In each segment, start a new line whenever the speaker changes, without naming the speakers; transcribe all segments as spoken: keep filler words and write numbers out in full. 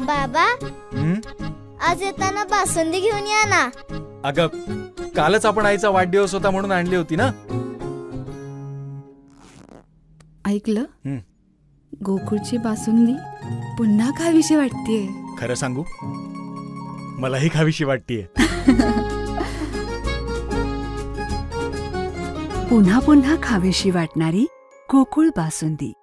बाबा,
हं?
आज येताना बासुंदी घेऊन या ना.
अगं, कालच आपण आईचा वाढदिवस होता म्हणून आणली होती ना.
ऐकलं?
हं.
गोकुळची बासुंदी पुन्हा खावीशी वाटतेय.
खरं सांगू, मलाही खावीशी वाटतेय.
पुन्हा पुन्हा खावीशी वाटणारी गोकुळ बासुंदी.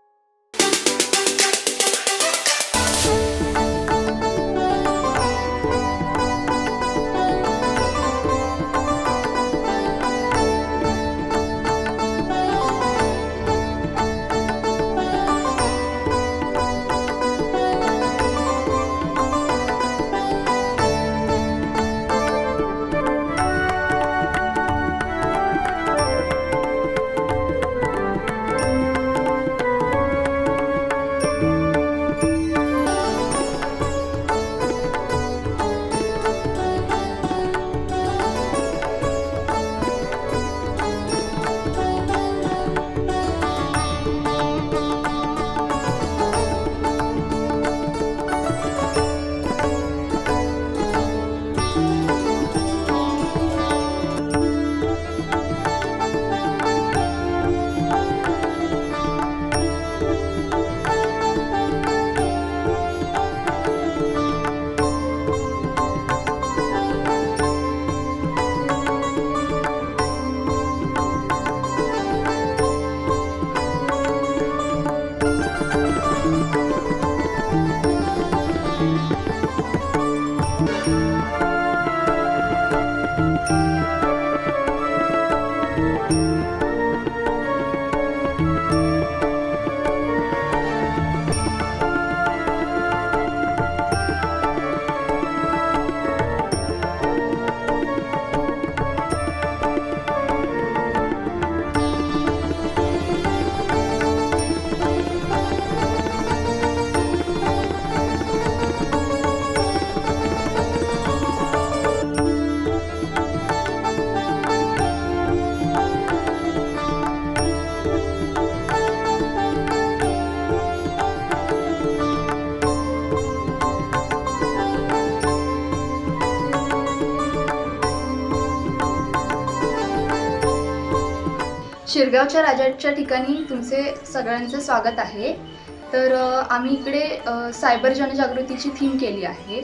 शिरगावच्या राजाच्या ठिकाणी तुमचे सगळ्यांचे स्वागत आहे. तर आम्ही इकडे सायबर जनजागृतीची थीम केली आहे.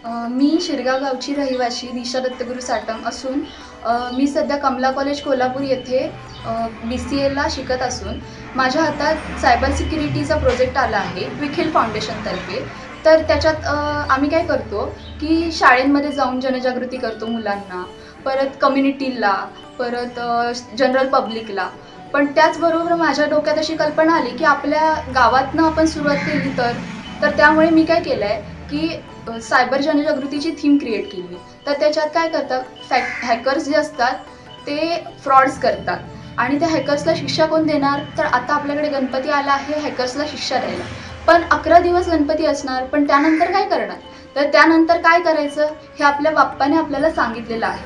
मी शिरगाव गावची रहिवाशी दिशा दत्तगुरू साटम असून मी सध्या कमला कॉलेज कोल्हापूर येथे बी सी एला शिकत असून माझ्या हातात सायबर सिक्युरिटीचा प्रोजेक्ट आला आहे विखिल फाउंडेशनतर्फे. तर त्याच्यात आम्ही काय करतो की शाळेंमध्ये जाऊन जनजागृती करतो मुलांना, परत कम्युनिटीला, परत जनरल पब्लिकला. पण त्याचबरोबर माझ्या डोक्यात अशी कल्पना आली की आपल्या गावातनं आपण सुरुवात केली तर तर त्यामुळे मी काय केलं आहे की सायबर जनजागृतीची थीम क्रिएट केली. तर त्याच्यात काय करतात, फॅक हॅकर्स जे असतात ते फ्रॉड्स करतात आणि त्या हॅकर्सला शिक्षा कोण देणार. तर आता आपल्याकडे गणपती आला आहे हॅकर्सला शिक्षा द्यायला, पण अकरा दिवस गणपती असणार, पण त्यानंतर काय करणार. तर त्यानंतर काय करायचं हे आपल्या बाप्पाने आपल्याला सांगितलेलं आहे.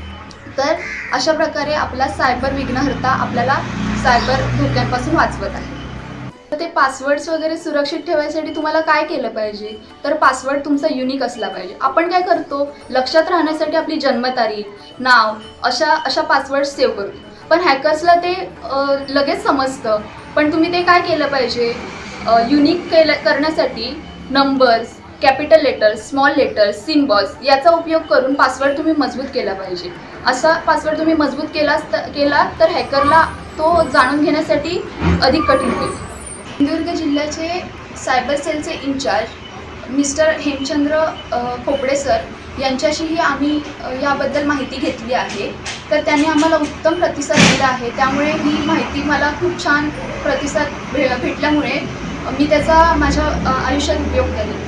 तर अशा प्रकारे आपला सायबर विघ्नहर्ता आपल्याला सायबर धोक्यांपासून वाचवत आहे. तर ते पासवर्ड्स वगैरे सुरक्षित ठेवायसाठी तुम्हाला काय केलं पाहिजे, तर पासवर्ड तुमचा युनिक असला पाहिजे. आपण काय करतो, लक्षात राहण्यासाठी आपली जन्मतारीख, नाव अशा अशा पासवर्ड सेव्ह करतो, पण हॅकर्सला ते लगेच समजतं. पण तुम्ही ते काय केलं पाहिजे, युनिक केलं करण्यासाठी numbers, capital letters, small letters, symbols याचा उपयोग करून पासवर्ड तुम्ही मजबूत केला पाहिजे. असा पासवर्ड तुम्ही मजबूत केला केला तर हॅकरला तो जाणून घेण्यासाठी अधिक कठीण होईल. सिंधुदुर्ग जिल्ह्याचे सायबर सेलचे in charge mister Hemchandra Khopde sir यांच्याशीही आम्ही याबद्दल माहिती घेतली आहे. तर त्यांनी आम्हाला उत्तम प्रतिसाद दिला आहे. त्यामुळे ही माहिती मला खूप छान प्रतिसाद भे भेटल्यामुळे मी त्याचा माझ्या आयुष्यात उपयोग करेन.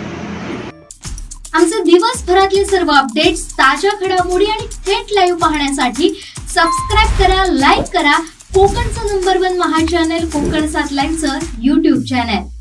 आमचे दिवसभरातले सर्व अपडेट्स, ताज्या घडामोडी आणि थेट लाईव्ह पाहण्यासाठी सबस्क्राईब करा, लाईक करा कोकणचं number one Maha channel Kokan सात लाईनचं यूट्यूब चॅनल.